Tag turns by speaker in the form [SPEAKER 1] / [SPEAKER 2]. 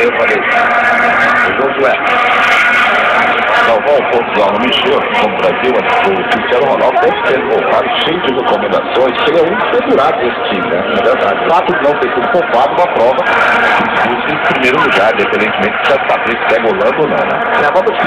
[SPEAKER 1] eu falei, o Josué, salvar o Portugal não mexeu como o Brasil, o Cristiano Ronaldo deve ter poupado, cheio de recomendações, seria um dos segurados desse time, né? Na verdade, o fato de não ter sido poupado uma prova que discute em primeiro lugar, independentemente se a Patrícia pega Holanda ou não, né?